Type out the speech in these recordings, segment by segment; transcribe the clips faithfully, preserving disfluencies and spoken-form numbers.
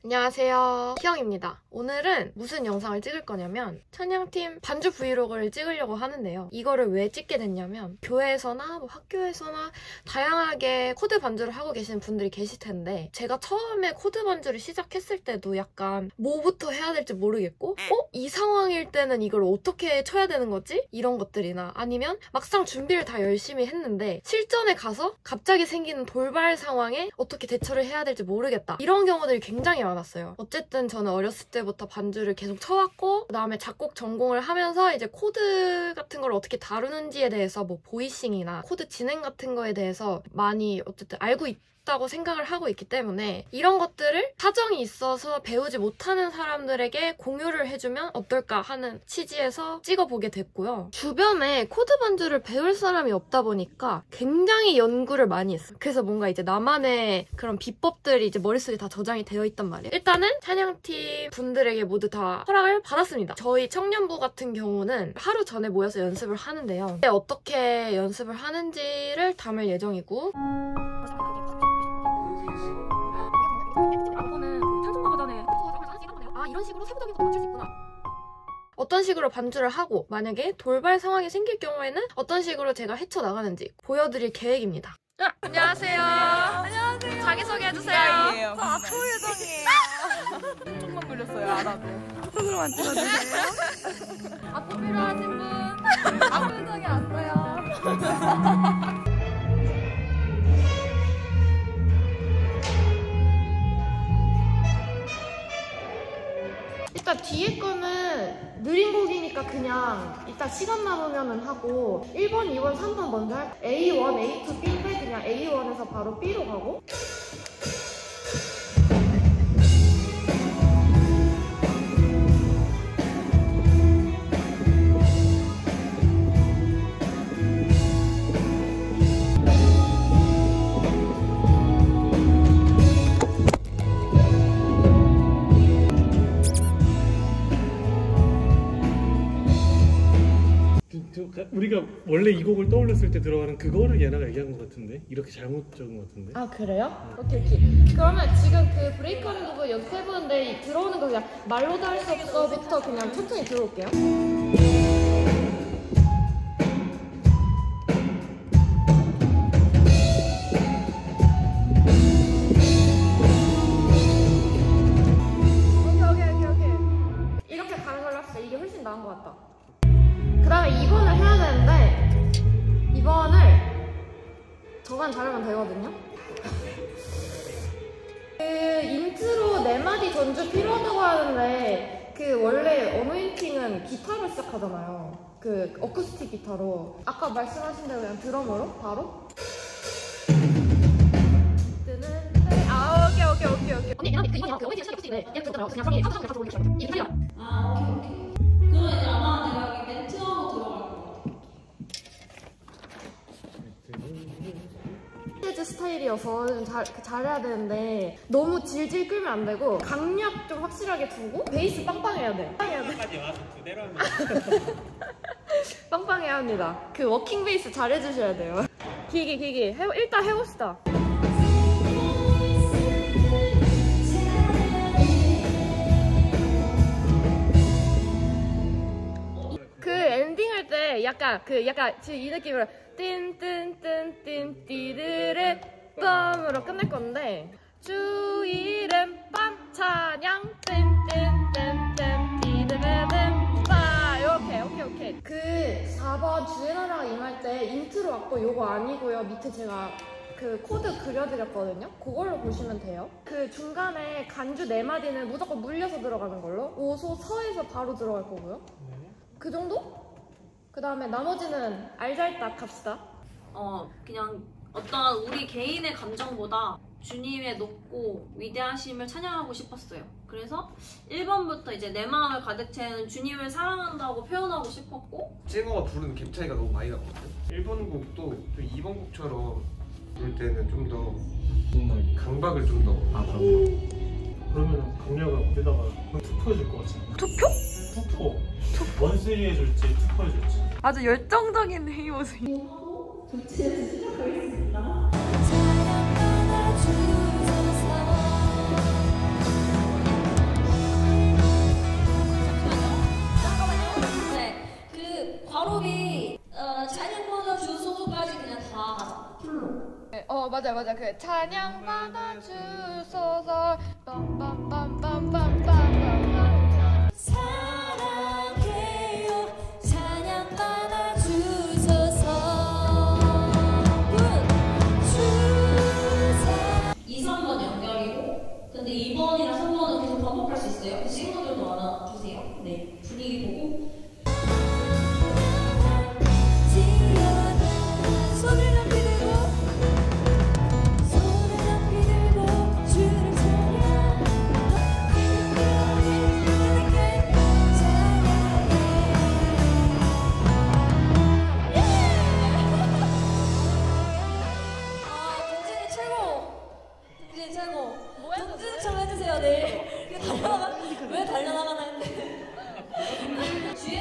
안녕하세요, 희영입니다. 오늘은 무슨 영상을 찍을 거냐면 찬양팀 반주 브이로그를 찍으려고 하는데요. 이거를 왜 찍게 됐냐면 교회에서나 뭐 학교에서나 다양하게 코드 반주를 하고 계시는 분들이 계실 텐데 제가 처음에 코드 반주를 시작했을 때도 약간 뭐부터 해야 될지 모르겠고 어? 이 상황일 때는 이걸 어떻게 쳐야 되는 거지? 이런 것들이나 아니면 막상 준비를 다 열심히 했는데 실전에 가서 갑자기 생기는 돌발 상황에 어떻게 대처를 해야 될지 모르겠다. 이런 경우들이 굉장히 많았어요. 어쨌든 저는 어렸을 때부터 반주를 계속 쳐왔고 그 다음에 작곡 전공을 하면서 이제 코드 같은 걸 어떻게 다루는지에 대해서 뭐 보이싱이나 코드 진행 같은 거에 대해서 많이 어쨌든 알고 있 다고 생각을 하고 있기 때문에 이런 것들을 사정이 있어서 배우지 못하는 사람들에게 공유를 해주면 어떨까 하는 취지에서 찍어보게 됐고요. 주변에 코드 반주를 배울 사람이 없다 보니까 굉장히 연구를 많이 했어요. 그래서 뭔가 이제 나만의 그런 비법들이 이제 머릿속에 다 저장이 되어 있단 말이에요. 일단은 찬양팀 분들에게 모두 다 허락을 받았습니다. 저희 청년부 같은 경우는 하루 전에 모여서 연습을 하는데요. 어떻게 연습을 하는지를 담을 예정이고 아, 이런 식으로 세부적인 것도 맞출 수 있구나. 어떤 식으로 반주를 하고 만약에 돌발 상황이 생길 경우에는 어떤 식으로 제가 헤쳐나가는지 보여드릴 계획입니다. 아, 안녕하세요. 안녕하세요. 자기소개해주세요. 저 앞으로 예정이에요. 조금만 걸렸어요, 알아도. 앞으로만 찍어주세요. 앞으로 필요하신 분. 앞으로 예정이 왔어요. 일단 뒤에 거는 느린 곡이니까 그냥 이따 시간 남으면 하고 일 번, 이 번, 삼 번 먼저 할 에이 원, 에이 투, B인데 그냥 에이 원에서 바로 B로 가고 우리가 원래 이 곡을 떠올렸을 때 들어가는 그거를 얘네가 얘기한 것 같은데? 이렇게 잘못 적은 것 같은데? 아 그래요? 어. 오케이 오케이. 그러면 지금 그 브레이크하는 부분 연습해보는데 들어오는 거 그냥 말로도 할 수 없어부터 그냥 천천히 들어올게요. 오케이 오케이 오케이 오케이. 이렇게 가는 걸로 합시다. 이게 훨씬 나은 것 같다. 그 다음에 이 번을 해야 되는데 이 번을 저만 잘하면 되거든요. 그 인트로 네 마디 전주 필요하다고 하는데 그 원래 어노인팅은 기타로 시작하잖아요. 그 어쿠스틱 기타로 아까 말씀하신 대로 그냥 드럼으로 바로 뜨는 아 오케이 오케이 오케이 오케이 언니 내가 그 이번에 그 어웨이팅 시작할 수 있는데 얘 그거잖아요. 그냥 상에 사부상 가서 올리셔야 돼요. 이게 틀려. 아 오케이 오케이. 그러면 이제 아마 내가 여기 멘트하고 들어갈 것 같아. 재즈 스타일이어서 좀 잘, 잘해야 되는데 너무 질질 끌면 안 되고 강약 좀 확실하게 두고 베이스 빵빵해야 돼. 빵빵해야 돼. 빵빵해야 합니다. 그 워킹 베이스 잘해주셔야 돼요. 기기 기기 해, 일단 해봅시다. 그 엔딩 할 때 약간 그 약간 지금 이 느낌으로 띵띵띵띵 띠르르 뻔으로 끝낼 건데 주 이름 빰 찬양 띵띵띵띵 띠르르 빠 이렇게 오케이 오케이. 그 사 번 주의 나라가 임할 때 인트로 왔고 요거 아니고요. 밑에 제가 그 코드 그려드렸거든요. 그걸로 보시면 돼요. 그 중간에 간주 네 마디는 무조건 물려서 들어가는 걸로 오소 서에서 바로 들어갈 거고요. 그 정도? 그 다음에 나머지는 알잘딱 갑시다. 어 그냥 어떤 우리 개인의 감정보다 주님의 높고 위대하심을 찬양하고 싶었어요. 그래서 일 번부터 이제 내 마음을 가득 채우는 주님을 사랑한다고 표현하고 싶었고 싱어가 부르는 갭 차이가 너무 많이 났거든요. 일 번 곡도 이 번 곡처럼 부를 때는 좀 더 강박을 좀 더 아 그럼요. 그러면 강력을 어디다가 투표해줄 것 같지? 투표? 투표. 원쓰리 해줄지 투표해줄지. 아주 열정적인 이 모습. 맞아 맞아 그 찬양 받아주소서 빰빰빰빰빰빰빰 사랑해요 찬양 받아주소서 이, 삼 번 연결이고 근데 이 번이랑 삼 번은 계속 반복할 수 있어요. 그 친구들도 알아주세요. 네, 분위기 보고 손을 높이 들고 손을 높이 들고 주를 찬양 아 동진이 최고 동진이 최고 동진이처럼 해주세요 내일 이거 달려나가 왜 달려나가나 했는데 주희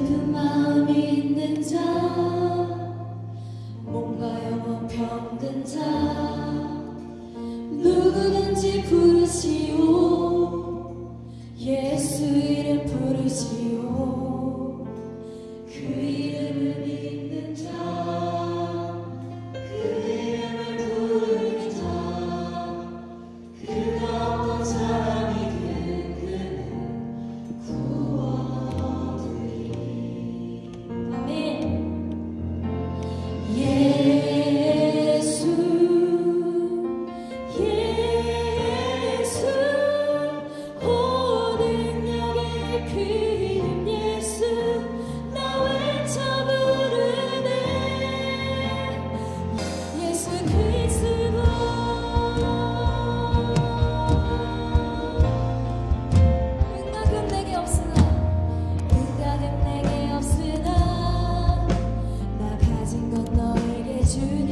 슬픈 마음이 있는 자 몸과 영혼 병든 자 누구든지 부르시오 예수 이름 부르시오 그 이름을 믿는 자 그 이름을 부르는 자 그가 어떤 사람이든 그는 구원하리니 아멘 예수 예수 오 능력의 그 이름 예수 나 외쳐 부르네 예수 그리스도 응답은 내게 없으나 응답은 내게 없으나 나 가진 건 너에게 주니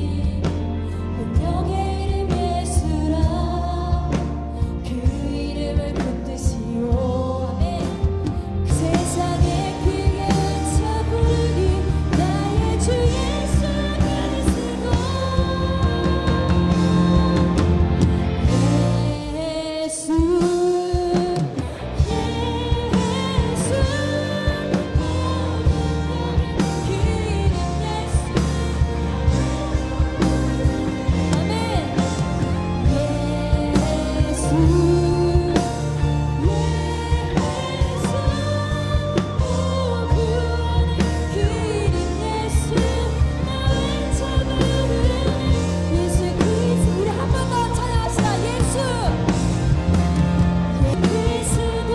운명의 이름 예수라 그 이름을 붙드시오 아멘 그 세상에 크게 외쳐 부르기 나의 주 예수 그리스도 예수 예수 그 이름 예수 아멘 예수 예수 오 구원의 그 이름 예수 나 외쳐 부르네 예수 그리스도 우리 한 번 더 찬양합시다 예수 그리스도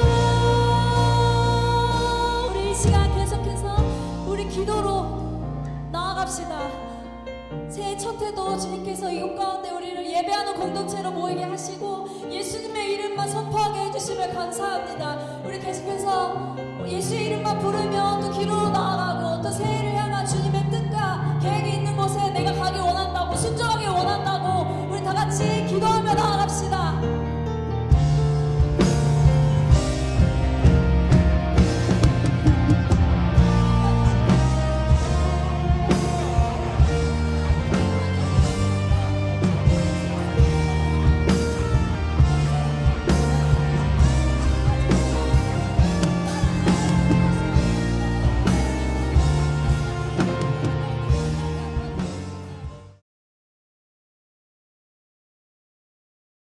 우리 이 시간 계속해서 우리 기도로 나아갑시다 새해 첫 해도 주님께서 이곳 가운데 우리를 예배하는 공동체로 모이게 하시고 예수님의 이름만 선포하게 해주심을 감사합니다. 우리 계속해서 예수의 이름만 부르면 또